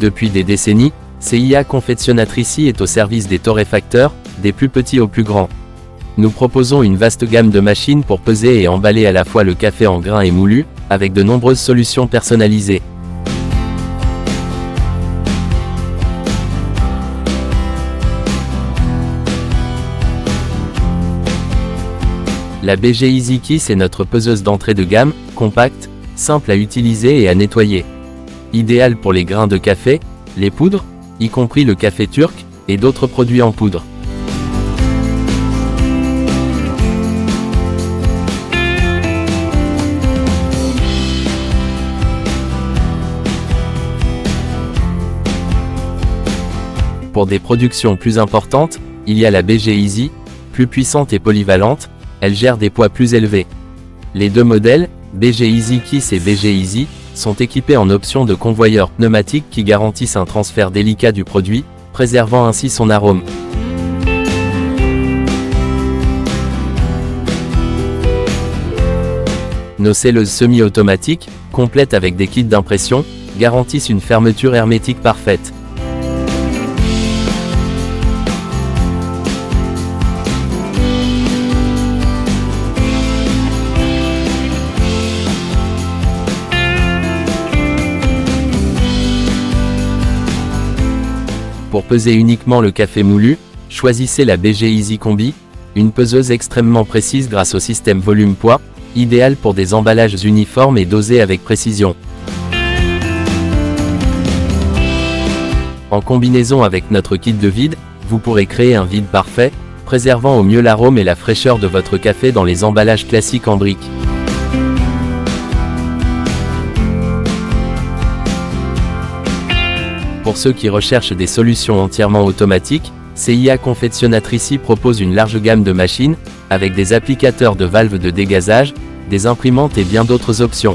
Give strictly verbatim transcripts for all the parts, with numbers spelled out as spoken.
Depuis des décennies, C I A Confeccionatrici est au service des torréfacteurs, des plus petits aux plus grands. Nous proposons une vaste gamme de machines pour peser et emballer à la fois le café en grains et moulu, avec de nombreuses solutions personnalisées. La B G EasyKiss est notre peseuse d'entrée de gamme, compacte, simple à utiliser et à nettoyer. Idéale pour les grains de café, les poudres, y compris le café turc, et d'autres produits en poudre. Pour des productions plus importantes, il y a la B G Easy, plus puissante et polyvalente, elle gère des poids plus élevés. Les deux modèles, B G EasyKiss et B G Easy, sont équipés en options de convoyeurs pneumatiques qui garantissent un transfert délicat du produit, préservant ainsi son arôme. Nos scelleuses semi-automatiques, complètes avec des kits d'impression, garantissent une fermeture hermétique parfaite. Pour peser uniquement le café moulu, choisissez la B G Easy Combi, une peseuse extrêmement précise grâce au système volume-poids, idéale pour des emballages uniformes et dosés avec précision. En combinaison avec notre kit de vide, vous pourrez créer un vide parfait, préservant au mieux l'arôme et la fraîcheur de votre café dans les emballages classiques en briques. Pour ceux qui recherchent des solutions entièrement automatiques, C I A Confeccionatrici propose une large gamme de machines, avec des applicateurs de valves de dégazage, des imprimantes et bien d'autres options.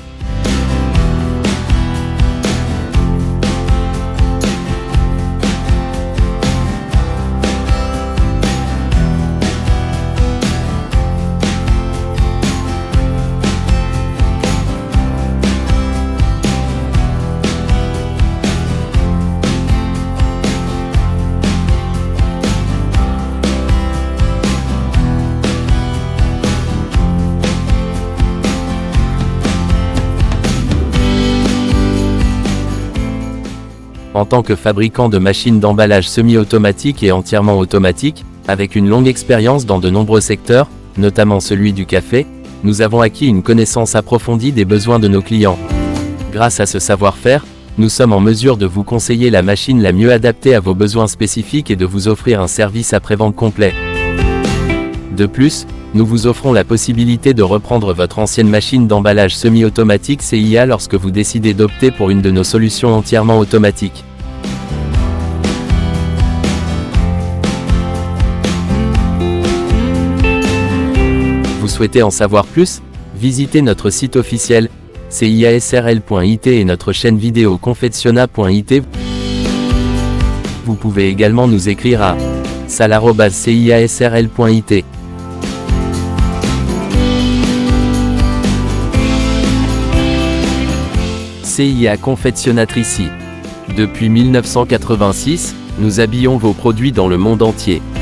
En tant que fabricant de machines d'emballage semi-automatique et entièrement automatique, avec une longue expérience dans de nombreux secteurs, notamment celui du café, nous avons acquis une connaissance approfondie des besoins de nos clients. Grâce à ce savoir-faire, nous sommes en mesure de vous conseiller la machine la mieux adaptée à vos besoins spécifiques et de vous offrir un service après-vente complet. De plus, nous vous offrons la possibilité de reprendre votre ancienne machine d'emballage semi-automatique C I A lorsque vous décidez d'opter pour une de nos solutions entièrement automatiques. Vous souhaitez en savoir plus? Visitez notre site officiel, C I A S R L point I T et notre chaîne vidéo confectiona point I T. Vous pouvez également nous écrire à sal arobase C I A S R L point I T. C I A Confeccionatrici. Depuis mille neuf cent quatre-vingt-six, nous habillons vos produits dans le monde entier.